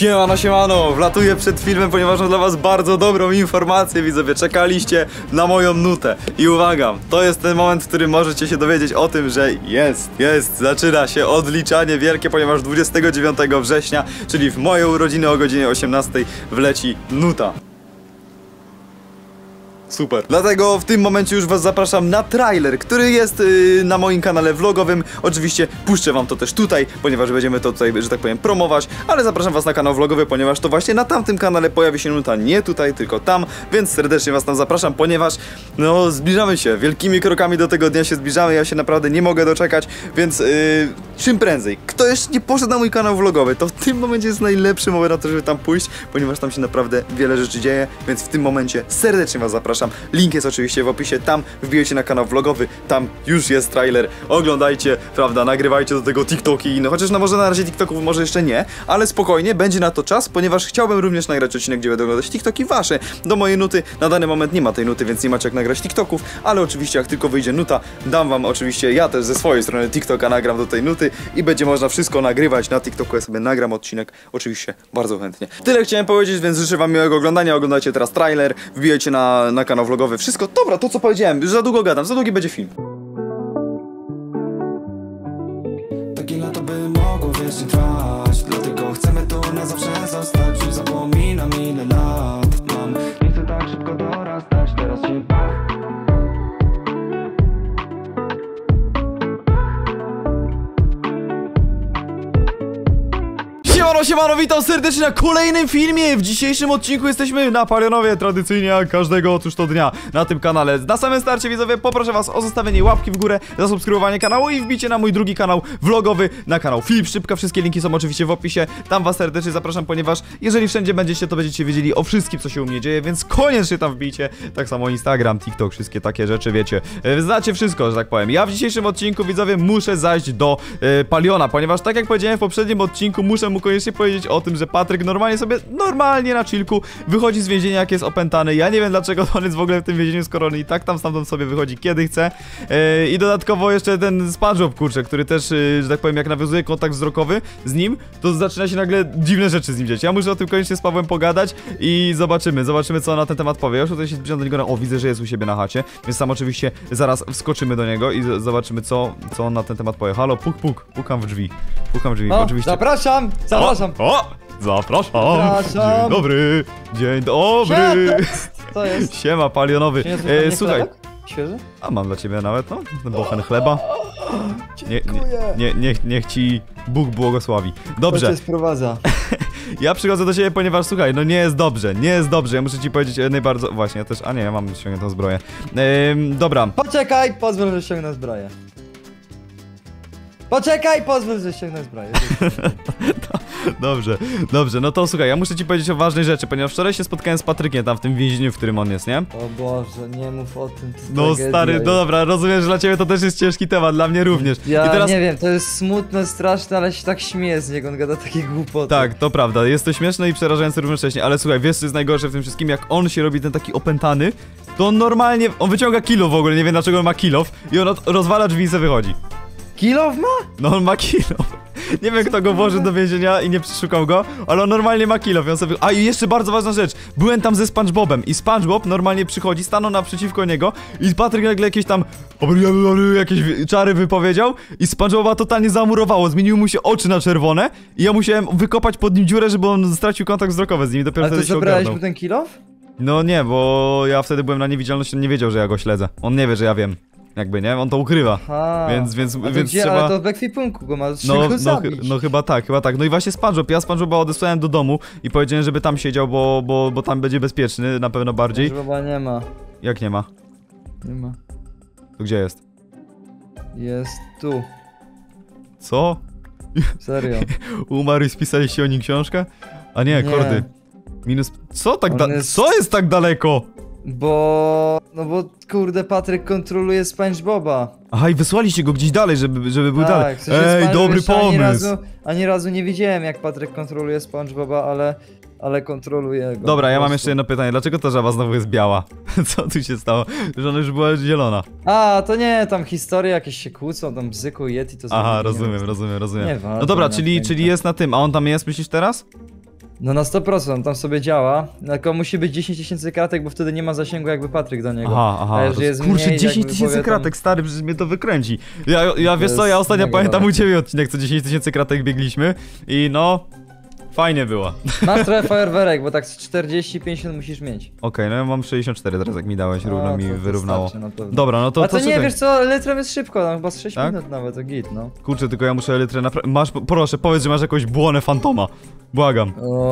Siemano, wlatuję przed filmem, ponieważ mam dla was bardzo dobrą informację, widzowie. Czekaliście na moją nutę. I uwaga, to jest ten moment, w którym możecie się dowiedzieć o tym, że zaczyna się odliczanie wielkie, ponieważ 29 września, czyli w moje urodziny o godzinie 18 wleci nuta. Super. Dlatego w tym momencie już was zapraszam na trailer, który jest na moim kanale vlogowym. Oczywiście puszczę wam to też tutaj, ponieważ będziemy to tutaj, że tak powiem, promować. Ale zapraszam was na kanał vlogowy, ponieważ to właśnie na tamtym kanale pojawi się nuta, nie tutaj, tylko tam. Więc serdecznie was tam zapraszam, ponieważ no zbliżamy się, wielkimi krokami do tego dnia się zbliżamy. Ja się naprawdę nie mogę doczekać, więc czym prędzej. Kto jeszcze nie poszedł na mój kanał vlogowy, to w tym momencie jest najlepszy moment na to, żeby tam pójść, ponieważ tam się naprawdę wiele rzeczy dzieje. Więc w tym momencie serdecznie was zapraszam. Link jest oczywiście w opisie, tam wbijecie na kanał vlogowy, tam już jest trailer, oglądajcie, prawda, nagrywajcie do tego TikToki i inne, chociaż no może na razie TikToków może jeszcze nie, ale spokojnie, będzie na to czas, ponieważ chciałbym również nagrać odcinek, gdzie będę oglądać TikToki wasze, do mojej nuty. Na dany moment nie ma tej nuty, więc nie macie jak nagrać TikToków, ale oczywiście jak tylko wyjdzie nuta, dam wam oczywiście, ja też ze swojej strony TikToka nagram do tej nuty i będzie można wszystko nagrywać na TikToku, ja sobie nagram odcinek, oczywiście bardzo chętnie. Tyle chciałem powiedzieć, więc życzę wam miłego oglądania, oglądajcie teraz trailer, wbijajcie na kanał vlogowy, wszystko, dobra, to co powiedziałem, już za długo gadam, za długi będzie film. Takie lato by mogło wiecznie trwać, dlatego chcemy tu na zawsze zostać. Już zapominam ile lat mam, nie chcę tak szybko dorastać, teraz się baw. Siemano, witam serdecznie na kolejnym filmie. W dzisiejszym odcinku jesteśmy na Palionowie, tradycyjnie jak każdego otóż to dnia na tym kanale. Na samym starcie, widzowie, poproszę was o zostawienie łapki w górę, zasubskrybowanie kanału i wbicie na mój drugi kanał vlogowy, na kanał Filip Szczypka. Wszystkie linki są oczywiście w opisie, tam was serdecznie zapraszam, ponieważ jeżeli wszędzie będziecie, to będziecie wiedzieli o wszystkim, co się u mnie dzieje, więc koniecznie tam wbijcie. Tak samo Instagram, TikTok, wszystkie takie rzeczy, wiecie, znacie wszystko, że tak powiem. Ja w dzisiejszym odcinku, widzowie, muszę zajść do Paliona, ponieważ tak jak powiedziałem w poprzednim odcinku, muszę mu koniecznie powiedzieć o tym, że Patryk normalnie na chillku wychodzi z więzienia, jak jest opętany. Ja nie wiem, dlaczego on jest w ogóle w tym więzieniu, skoro on i tak tam stamtąd sobie wychodzi kiedy chce. I dodatkowo jeszcze ten SpongeBob, kurczę, który też, że tak powiem, jak nawiązuje kontakt wzrokowy z nim, to zaczyna się nagle dziwne rzeczy z nim dziać. Ja muszę o tym koniecznie z Pawłem pogadać i zobaczymy, co on na ten temat powie. Ja już tutaj się zbliżam do niego, o, widzę, że jest u siebie na chacie, więc tam oczywiście zaraz wskoczymy do niego i zobaczymy, co on na ten temat powie. Halo, pukam w drzwi. O, oczywiście. Zapraszam! Zapraszam. Dzień dobry. Co jest? Siema, Palionowy. Słuchaj. Chlebek? Świeży? A mam dla ciebie nawet, no, ten bochen chleba. Dziękuję. Niech ci Bóg błogosławi. Dobrze. To cię sprowadza. Ja przychodzę do ciebie, ponieważ słuchaj, no nie jest dobrze. Ja muszę ci powiedzieć najbardziej. Właśnie, ja też. A nie, ja mam ściągniętą zbroję. Dobra. Poczekaj, pozwól, że ściągnę zbroję. Pozwól, że ściągnę zbroję. Dobrze, no to słuchaj, ja muszę ci powiedzieć o ważnej rzeczy, ponieważ wczoraj się spotkałem z Patrykiem tam w tym więzieniu, w którym on jest, nie? O Boże, nie mów o tym. No stary, no dobra, rozumiem, że dla ciebie to też jest ciężki temat, dla mnie również. Ja I teraz... nie wiem, to jest smutne, straszne, ale się tak śmieję z niego, on gada takie głupoty. Tak, to prawda, jest to śmieszne i przerażające równocześnie, ale słuchaj, wiesz co jest najgorsze w tym wszystkim, jak on się robi ten taki opętany, to on normalnie, on wyciąga kilo w ogóle, nie wiem dlaczego on ma kilof i on rozwala drzwi i se wychodzi. Kilof ma? No on ma kilof. Nie wiem kto go włożył do więzienia i nie przeszukał go, ale on normalnie ma kilof i on sobie... A i jeszcze bardzo ważna rzecz, byłem tam ze SpongeBobem i SpongeBob normalnie przychodzi, stanął naprzeciwko niego i Patryk nagle jakieś tam... jakieś czary wypowiedział i SpongeBoba totalnie zamurowało, zmieniły mu się oczy na czerwone i ja musiałem wykopać pod nim dziurę, żeby on stracił kontakt wzrokowy z nim i dopiero wtedy się ogarnął. Ale ty zabrałeś mu ten kilof? No nie, bo ja wtedy byłem na niewidzialności, on nie wiedział, że ja go śledzę. On nie wie, że ja wiem. Jakby, nie? On to ukrywa. Aha. Więc gdzie, trzeba... Ale to w ekwipunku go ma, go zabić. No chyba tak. No i właśnie SpongeBob, ja SpongeBoba odesłałem do domu i powiedziałem, żeby tam siedział, bo tam będzie bezpieczny, na pewno bardziej. SpongeBoba nie ma. Jak nie ma? Nie ma. To gdzie jest? Jest tu. Co? Serio. Umarł i spisaliście o nim książkę? A nie, kordy. Minus... Co tak Co jest tak daleko? Bo kurde, Patryk kontroluje SpongeBoba. Aha, i wysłaliście go gdzieś dalej, żeby był dalej. W sensie Ej, dobry pomysł. Ani razu nie widziałem, jak Patryk kontroluje SpongeBoba, ale kontroluje go. Dobra, ja mam jeszcze jedno pytanie. Dlaczego ta żaba znowu jest biała? Co tu się stało? Że ona już była zielona. A, to nie, tam historie jakieś się kłócą, tam Bzyku i Yeti to... Aha, rozumiem. Nie, no dobra, czyli jest na tym, a on tam jest, myślisz teraz? No na 100%, tam sobie działa, tylko musi być 10 000 kratek, bo wtedy nie ma zasięgu jakby Patryk do niego. Aha, A jeżeli jest kurczę, mniej, 10 jakby 000 powie kratek, tam- stary, przecież mnie to wykręci. Ja wiesz To co, ja jest ostatnio mega pamiętam u dobre. ciebie odcinek, co 10 000 kratek biegliśmy i no, fajnie było. Masz trochę fajerwerek, bo tak z 40-50 musisz mieć. Okej, no ja mam 64 teraz, jak mi dałeś, równo No, mi to wyrównało. starczy na pewno. Dobra, no to A to nie, czytaj. wiesz co, litrem jest szybko, tam chyba z 6 Tak? minut nawet, to git, no. Kurczę, tylko ja muszę elytrę naprawić. Masz, proszę, powiedz, że masz jakąś błonę fantoma. Błagam.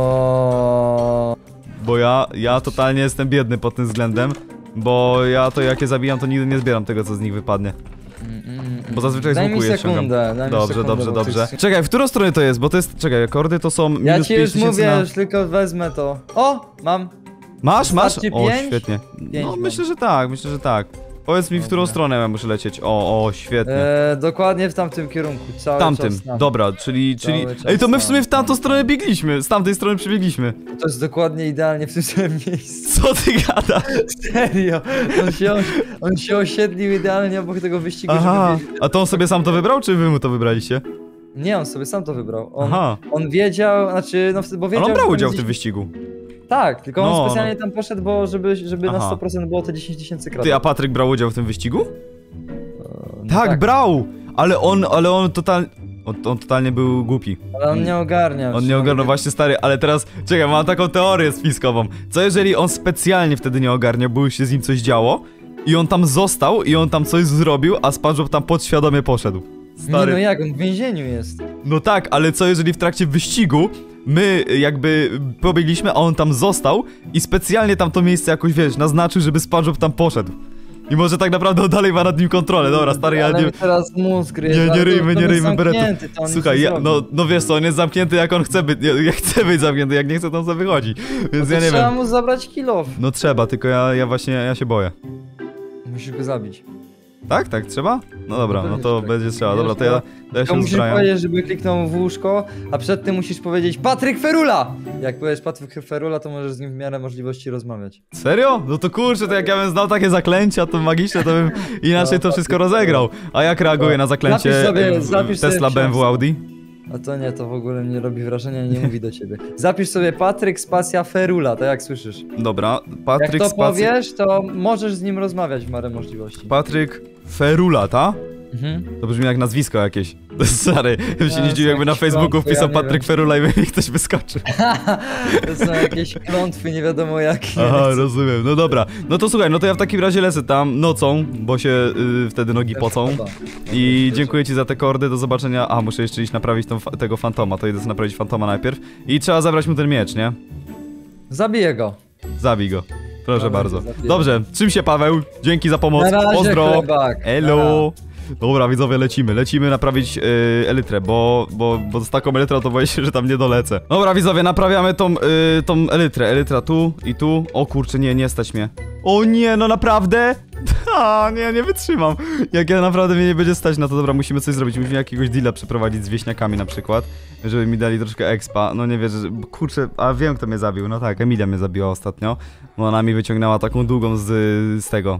O. Bo ja totalnie jestem biedny pod tym względem. Bo ja to jak je zabijam, to nigdy nie zbieram tego, co z nich wypadnie. Bo zazwyczaj z Daj łuku mi je ściągam. sekundę, daj mi Dobrze, sekundę, dobrze, bo to dobrze. jest- Czekaj, w którą stronę to jest? Bo to jest. Czekaj, akordy to są minus Ja ci już 5000 mówię, na... już tylko wezmę to. O, mam. Masz? Wystarczy O, 5? świetnie. 5 No, mam. myślę, że tak, myślę, że tak. Powiedz mi, w którą Dobra. stronę ja muszę lecieć. O, świetnie. Dokładnie w tamtym kierunku, cały Tamtym, czas tam. dobra, czyli... Cały czas Ej, to my w tam, sumie w tamtą tam. stronę biegliśmy, z tamtej strony przybiegliśmy. To jest dokładnie idealnie w tym samym miejscu. Co ty gadasz? Serio, on się osiedlił idealnie obok tego wyścigu, Aha, żeby wiedzieć. a to on sobie sam to wybrał, czy wy mu to wybraliście? Nie, on sobie sam to wybrał. Aha, On wiedział, znaczy, no bo ale wiedział... on brał że udział w będzie- tym wyścigu. Tak, tylko No, on specjalnie tam poszedł, bo żeby na Aha. 100% było te 10 000 kratek. Ty, a Patryk brał udział w tym wyścigu? No Tak, brał! Ale on totalnie... On totalnie był głupi. Ale on nie ogarnia. On nie ogarnął właśnie, stary, ale teraz... Czekaj, mam taką teorię spiskową. Co jeżeli on specjalnie wtedy nie ogarniał, bo już się z nim coś działo i on tam został i on tam coś zrobił, a SpongeBob tam podświadomie poszedł? Nie no jak, on w więzieniu jest. No tak, ale co jeżeli w trakcie wyścigu my jakby pobiegliśmy, a on tam został i specjalnie tam to miejsce jakoś, wiesz, naznaczył, żeby SpongeBob tam poszedł. I może tak naprawdę on dalej ma nad nim kontrolę. Dobra, stary, ja Ale nie... mi teraz mózg ryje, Nie ale ryjmy, to nie jest ryjmy beretu. zamknięty, to on nic Słuchaj, nie ja, zrobi. no wiesz co, on jest zamknięty jak on chce być, jak chce być zamknięty, jak nie chce to on sobie wychodzi. Więc To ja nie trzeba wiem. mu zabrać kill-off. No trzeba, tylko ja właśnie, ja się boję. Musisz go zabić. Tak? Tak trzeba? No dobra, no Pewnie, to że tak. będzie trzeba. Dobra, to ja Tylko się musisz uzbrajam. powiedzieć, żeby kliknął w łóżko, a przed tym musisz powiedzieć Patryk Ferula! Jak powiesz Patryk Ferula, to możesz z nim w miarę możliwości rozmawiać. Serio? No to kurczę, to jak ja bym znał takie zaklęcia, to magiczne, to bym inaczej to wszystko rozegrał. A jak reaguje na zaklęcie zapisz sobie Tesla, w BMW, książce. Audi? A to nie, to w ogóle nie robi wrażenia i nie mówi do ciebie. Zapisz sobie Patryk spacja Ferula, tak jak słyszysz. Dobra, Jak Patryk to Spacy... powiesz, to możesz z nim rozmawiać w miarę możliwości. Patryk Ferula, ta? Mhm. To brzmi jak nazwisko jakieś. Stary, ja bym się To nie jest dziwił, jakby na jakiś Facebooku klątwy, wpisał ja nie Patryk wiem. Ferula i mi ktoś wyskoczy. To są jakieś klątwy, nie wiadomo jakie. Aha, rozumiem. No dobra. No to słuchaj, no to ja w takim razie lecę tam nocą, bo się wtedy nogi pocą. I dziękuję ci za te kordy, do zobaczenia. A, muszę jeszcze iść naprawić tego fantoma, to idę sobie naprawić fantoma najpierw. I trzeba zabrać mu ten miecz, nie? Zabiję go. Zabij go. Proszę Dobra, bardzo. zabiję. Dobrze, trzym się Paweł, dzięki za pomoc. Na razie, Pozdro. chlebak. Elo. Dobra, widzowie, lecimy naprawić elytrę, bo z taką elytrą to boję się, że tam nie dolecę. Dobra, widzowie, naprawiamy tą elytrę. Elytra tu i tu. O kurczę, nie stać mnie. O nie, no naprawdę? A, nie wytrzymam. Jak ja naprawdę mnie nie będzie stać na to, dobra, musimy coś zrobić. Musimy jakiegoś deala przeprowadzić z wieśniakami na przykład, żeby mi dali troszkę expa. No nie wierzę, kurczę, a wiem kto mnie zabił. No tak, Emilia mnie zabiła ostatnio. Bo ona mi wyciągnęła taką długą z tego.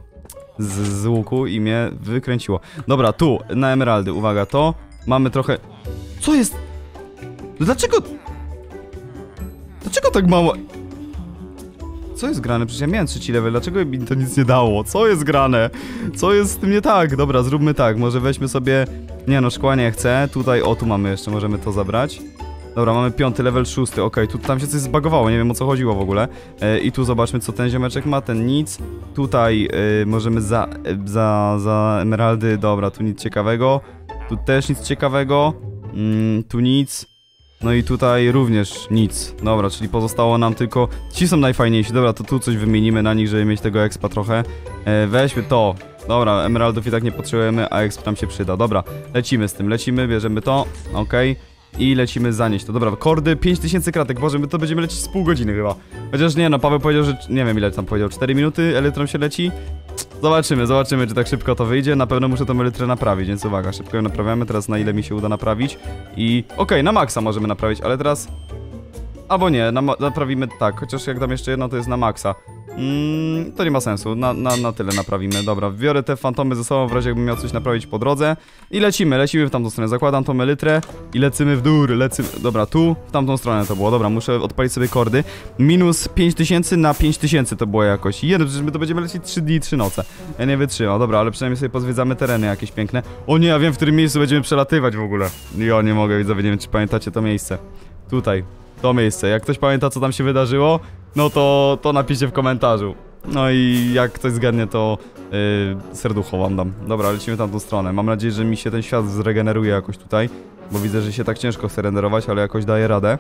Z łuku i mnie wykręciło. Dobra, tu, na emeraldy, uwaga, to mamy trochę... Co jest? No dlaczego... Dlaczego tak mało... Co jest grane? Przecież ja miałem 3 level, dlaczego mi to nic nie dało? Co jest grane? Co jest z tym nie tak? Dobra, zróbmy tak, może weźmy sobie... Nie no, szkła nie chcę, tutaj, o tu mamy jeszcze, możemy to zabrać. Dobra, mamy 5 level, 6, okej, tu tam się coś zbagowało, nie wiem o co chodziło w ogóle. I tu zobaczmy co ten ziomeczek ma, ten nic. Tutaj możemy za emeraldy, dobra, tu nic ciekawego. Tu też nic ciekawego. Tu nic. No i tutaj również nic. Dobra, czyli pozostało nam tylko... Ci są najfajniejsi, dobra, to tu coś wymienimy na nich, żeby mieć tego expa trochę. Weźmy to. Dobra, emeraldów i tak nie potrzebujemy, a exp nam się przyda. Dobra, lecimy z tym, bierzemy to, okej. I lecimy zanieść to. Dobra, kordy 5000 kratek. Boże, my to będziemy lecieć z pół godziny chyba. Chociaż nie no, Paweł powiedział, że... Nie wiem ile tam powiedział, 4 minuty elytrą się leci. Zobaczymy czy tak szybko to wyjdzie. Na pewno muszę tą elytrę naprawić, więc uwaga, szybko ją naprawiamy. Teraz na ile mi się uda naprawić. I okej, na maksa możemy naprawić, ale teraz... Albo nie, naprawimy tak, chociaż jak dam jeszcze jedno, to jest na maksa. To nie ma sensu, na tyle naprawimy. Dobra, biorę te fantomy ze sobą w razie jakbym miał coś naprawić po drodze. I lecimy w tamtą stronę, zakładam tą elytrę i lecimy w dół, dobra, tu, w tamtą stronę to było, dobra, muszę odpalić sobie kordy. Minus 5000 na 5000 to było jakoś. Przecież my to będziemy lecieć 3 dni i 3 noce. Ja nie wytrzymam, dobra, ale przynajmniej sobie pozwiedzamy tereny jakieś piękne. O nie, ja wiem, w którym miejscu będziemy przelatywać w ogóle. Ja nie mogę, widzowie, nie wiem, czy pamiętacie to miejsce. Tutaj, to miejsce, jak ktoś pamięta, co tam się wydarzyło, no to napiszcie w komentarzu. No i jak ktoś zgadnie, to serducho wam dam. Dobra, lecimy tamtą stronę. Mam nadzieję, że mi się ten świat zregeneruje jakoś tutaj, bo widzę, że się tak ciężko chce renderować, ale jakoś daje radę.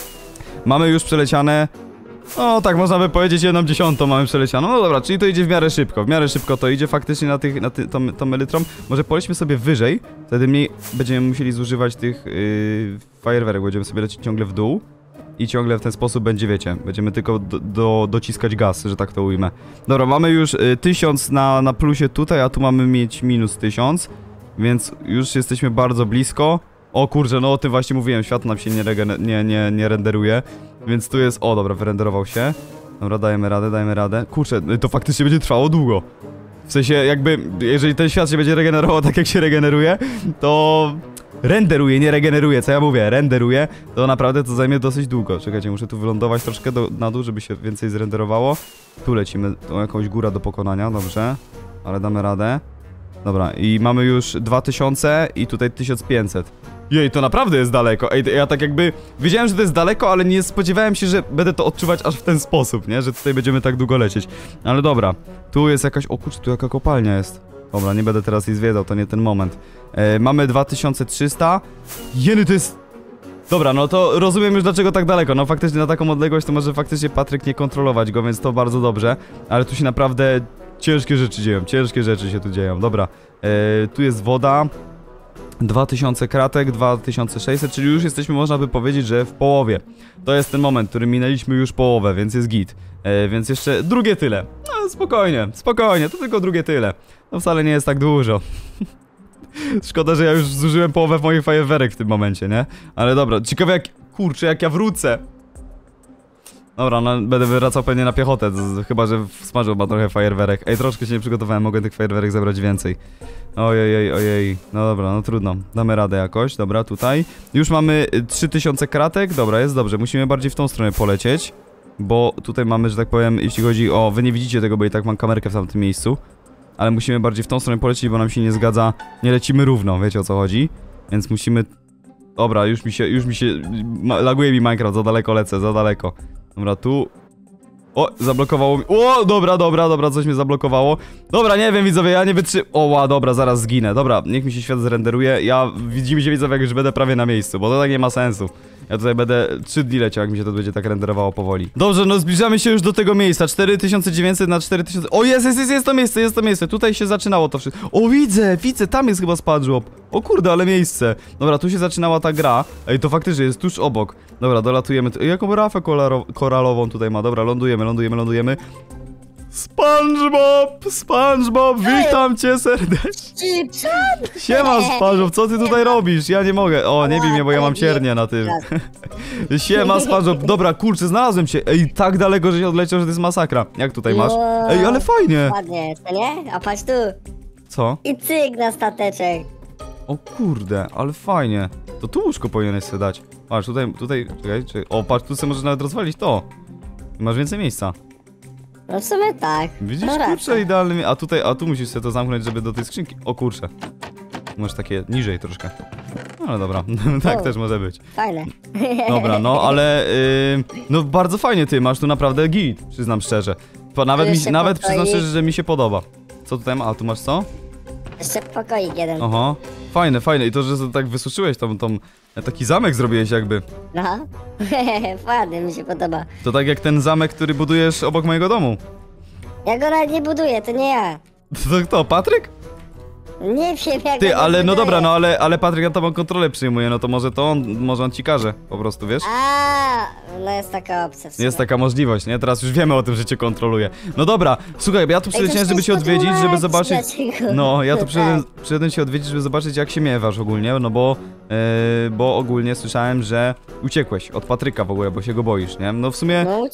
Mamy już przeleciane... No tak, można by powiedzieć 1/10 mamy przelecianą. No dobra, czyli to idzie w miarę szybko. W miarę szybko to idzie faktycznie tą elytrą. Może polećmy sobie wyżej, wtedy mniej będziemy musieli zużywać tych fajerwerek. Będziemy sobie lecieć ciągle w dół. I ciągle w ten sposób będzie, wiecie, będziemy tylko dociskać gaz, że tak to ujmę. Dobra, mamy już 1000 na plusie tutaj, a tu mamy mieć minus 1000. Więc już jesteśmy bardzo blisko. O kurczę, no o tym właśnie mówiłem, świat nam się nie renderuje. Więc tu jest, o dobra, wyrenderował się. Dobra, dajemy radę. Kurczę, to faktycznie będzie trwało długo. W sensie jakby, jeżeli ten świat się będzie regenerował tak jak się regeneruje, to... Renderuje, nie regeneruje, co ja mówię, renderuje, to naprawdę to zajmie dosyć długo. Czekajcie, muszę tu wylądować troszkę na dół, żeby się więcej zrenderowało. Tu lecimy, to jakąś górę do pokonania, dobrze. Ale damy radę. Dobra, i mamy już 2000 i tutaj 1500. Jej, to naprawdę jest daleko. Ej, ja tak jakby wiedziałem, że to jest daleko, ale nie spodziewałem się, że będę to odczuwać aż w ten sposób, nie? Że tutaj będziemy tak długo lecieć. Ale dobra, tu jest jakaś... O kurczę, tu jaka kopalnia jest. Dobra, nie będę teraz jej zwiedzał, to nie ten moment. Mamy 2300. Jeny, to jest... Dobra, no to rozumiem już dlaczego tak daleko. No faktycznie na taką odległość to może faktycznie Patryk nie kontrolować go, więc to bardzo dobrze. Ale tu się naprawdę ciężkie rzeczy dzieją, ciężkie rzeczy się tu dzieją. Dobra, tu jest woda. 2000 kratek, 2600, czyli już jesteśmy, można by powiedzieć, że w połowie. To jest ten moment, w którym minęliśmy już połowę, więc jest git. Więc jeszcze drugie tyle. No spokojnie, to tylko drugie tyle. No wcale nie jest tak dużo. Szkoda, że ja już zużyłem połowę moich fajerwerek w tym momencie, nie? Ale dobra, ciekawe jak... Kurczę, jak ja wrócę. Dobra, no będę wracał pewnie na piechotę, chyba że smażył ma trochę fajerwerek. Ej, troszkę się nie przygotowałem, mogę tych fajerwerek zebrać więcej. Ojej. No dobra, no trudno. Damy radę jakoś, dobra, tutaj. Już mamy 3000 kratek, dobra, jest dobrze. Musimy bardziej w tą stronę polecieć. Bo tutaj mamy, że tak powiem, jeśli chodzi o... Wy nie widzicie tego, bo i tak mam kamerkę w tamtym miejscu. Ale musimy bardziej w tą stronę polecieć, bo nam się nie zgadza. Nie lecimy równo, wiecie o co chodzi. Więc musimy... Dobra, już mi się... Laguje mi Minecraft, za daleko lecę, za daleko. Dobra, tu... O, zablokowało mi... O, dobra, coś mnie zablokowało. Dobra, nie wiem, widzowie, ja nie wytrzymam... O, dobra, zaraz zginę. Dobra, niech mi się świat zrenderuje. Widzimy się, widzowie, jak już będę prawie na miejscu, bo to tak nie ma sensu. Ja tutaj będę 3 dni leciał, jak mi się to będzie tak renderowało powoli. Dobrze, no zbliżamy się już do tego miejsca. 4900 na 4000... O, jest to miejsce. Tutaj się zaczynało to wszystko. O, widzę, tam jest chyba SpongeBob. O kurde, ale miejsce. Dobra, tu się zaczynała ta gra. Ej, to faktycznie jest tuż obok. Dobra, dolatujemy. Jaką rafę koralową tutaj ma? Dobra, lądujemy. SpongeBob, witam cię serdecznie. Siema, SpongeBob, co ty tutaj robisz? Ja nie mogę. O, nie bij mnie, bo ja mam ciernię na tym. Siema, SpongeBob. Dobra, kurczę, znalazłem cię. Ej, tak daleko, że się odleciał, że to jest masakra. Jak tutaj masz? Ej, ale fajnie. Ładnie, to nie? A patrz tu. Co? I cyk na stateczek. O kurde, ale fajnie. To tu łóżko powinieneś sobie dać. Patrz, tutaj, czekaj. O, patrz, tu sobie możesz nawet rozwalić to. Masz więcej miejsca. No w sumie tak. Widzisz, no kurczę, idealny. A tu musisz sobie to zamknąć, żeby do tej skrzynki. O kurczę. Masz takie niżej troszkę. No ale dobra, tak też może być. Fajne. Dobra, no ale no bardzo fajnie ty masz tu naprawdę git, przyznam szczerze. Nawet przyznam szczerze, że mi się podoba. Co tutaj ma? A tu masz co? Jeszcze pokoik jeden. Aha. Fajne. I to, że tak wysuszyłeś taki zamek zrobiłeś jakby. No. Ładnie, mi się podoba. To tak jak ten zamek, który budujesz obok mojego domu. Ja go nawet nie buduję, to nie ja. To kto, Patryk? Nie wiem jak Ty, go ale no buduję. dobra, no ale Patryk na tobą kontrolę przyjmuje, no to może on ci każe, po prostu, wiesz? A, no jest taka opcja w sumie. Jest taka możliwość, nie? Teraz już wiemy o tym, że cię kontroluje. No dobra, słuchaj, ja tu przyleciałem, żeby cię odwiedzić, żeby zobaczyć... No, ja tu przyszedłem cię odwiedzić, żeby zobaczyć, jak się miewasz ogólnie, no bo ogólnie słyszałem, że uciekłeś od Patryka w ogóle, bo się go boisz, nie? No w sumie... No,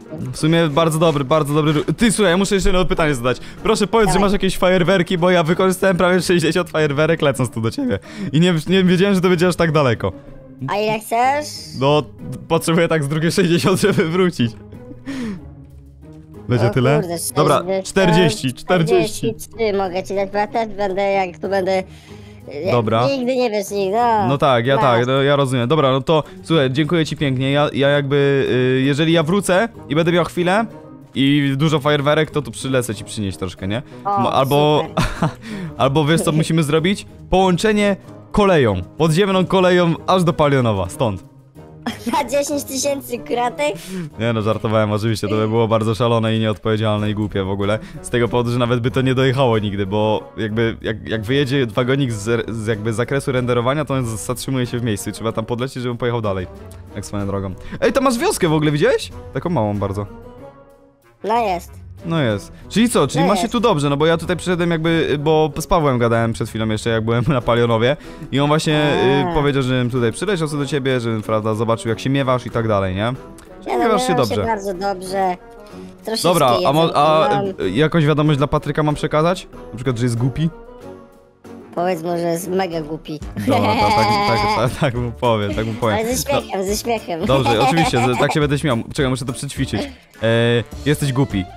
W sumie bardzo dobry. Ty, słuchaj, ja muszę jeszcze jedno pytanie zadać. Proszę powiedz, że Dawaj. masz jakieś fajerwerki, bo ja wykorzystałem prawie 60 fajerwerek lecąc tu do ciebie. I nie wiedziałem, że to będzie aż tak daleko. A ile chcesz? No, potrzebuję tak z drugiej 60, żeby wrócić. Będzie O tyle? kurde, Dobra, 60, 40. 43 mogę ci dać, bo ja też będę, jak tu będę... Dobra. Nigdy nie wiesz, nigdy, No tak, no, ja rozumiem. Dobra, no to słuchaj, dziękuję ci pięknie. Ja jakby, jeżeli ja wrócę i będę miał chwilę i dużo fajerwerek, to tu przylecę ci przynieść troszkę, nie? O, Albo, albo wiesz co musimy zrobić? Połączenie koleją, podziemną koleją aż do Palionowa, stąd. Na 10 000 kratek? Nie no, żartowałem oczywiście, to by było bardzo szalone i nieodpowiedzialne i głupie w ogóle. Z tego powodu, że nawet by to nie dojechało nigdy, bo jakby, jak wyjedzie wagonik z jakby zakresu renderowania, to on zatrzymuje się w miejscu i trzeba tam podlecieć, żeby pojechał dalej. Jak swoją drogą. Ej, tam masz wioskę w ogóle, widziałeś? Taką małą bardzo. No jest. No jest. Czyli co? Czyli No masz się jest. tu dobrze, no bo ja tutaj przyszedłem jakby, bo z Pawłem gadałem przed chwilą jeszcze, jak byłem na Palionowie i on właśnie powiedział, żebym tutaj przyleciał co do ciebie, żebym, prawda, zobaczył jak się miewasz i tak dalej, nie? Czyli miewasz się miałam dobrze. bardzo dobrze. Troszeczkę Dobra, a mam. jakąś wiadomość dla Patryka mam przekazać? Na przykład, że jest głupi? Powiedz mu, że jest mega głupi. Dobra, tak mu powiem, tak mu powiem. Ale ze śmiechem, ze śmiechem. Dobrze, oczywiście, tak się będę śmiał. Czekaj, muszę to przećwiczyć. Jesteś głupi.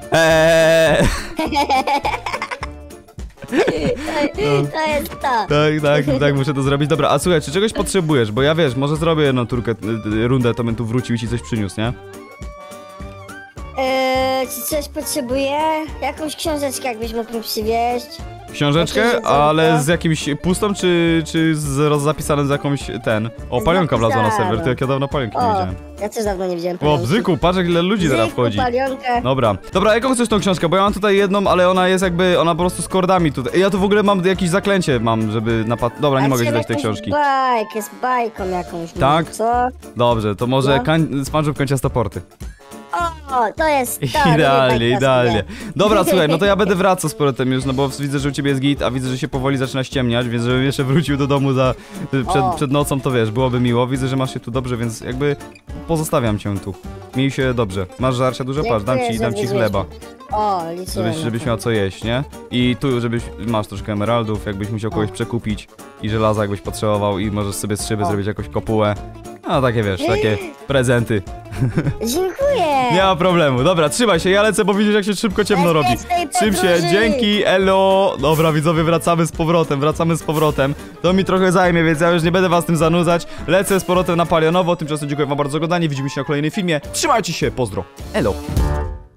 To jest to. Tak, muszę to zrobić. Dobra, a słuchaj, czy czegoś potrzebujesz? Bo ja wiesz, może zrobię jedną turkę, rundę, to bym tu wrócił i ci coś przyniósł, nie? Czy coś potrzebuję? Jakąś książeczkę jakbyś mógł mi przywieźć? Książeczkę, Jakieś ale jedzonko? z jakimś pustą, czy z zapisanym z jakąś, O, palionka wlazła na serwer, to jak ja dawno palionki nie O, widziałem. ja też dawno nie widziałem O, palionki. bzyku, patrz jak ile ludzi teraz Bzyku, wchodzi. palionka. Dobra, jaką chcesz tą książkę? Bo ja mam tutaj jedną, ale ona jest jakby, ona po prostu z kordami tutaj. Ja tu w ogóle mam jakieś zaklęcie żeby Dobra, nie A mogę ci chciałem dać tej jakąś książki. Bajkę, z bajką jakąś. Tak? może, Co? Dobrze, to może No. SpongeBob Kanciastoporty. O, to jest to. Idealnie, lubię bajki idealnie. sobie. Dobra, słuchaj, no to ja będę wracał z powrotem już, no bo widzę, że u ciebie jest git, a widzę, że się powoli zaczyna ściemniać, więc żebym jeszcze wrócił do domu O. przed nocą, to wiesz, byłoby miło. Widzę, że masz się tu dobrze, więc jakby pozostawiam cię tu. Miej się dobrze. Masz żarcia dużo? Patrz, dam Dziękuję, ci że widzisz. chleba. O, liczyłem. Żebyś miał co jeść, nie? I tu, masz troszkę emeraldów, jakbyś musiał kogoś przekupić i żelaza jakbyś potrzebował i możesz sobie z szyby zrobić jakąś kopułę. No takie wiesz, takie prezenty. Dziękuję. Nie ma problemu. Dobra, trzymaj się, ja lecę, bo widzisz jak się szybko ciemno robi. Bezpiecznej Trzym się, podróży. dzięki, elo. Dobra widzowie, wracamy z powrotem. To mi trochę zajmie, więc ja już nie będę was tym zanudzać. Lecę z powrotem na Palionowo, tymczasem dziękuję wam bardzo za oglądanie, widzimy się na kolejnym filmie. Trzymajcie się, pozdro, elo.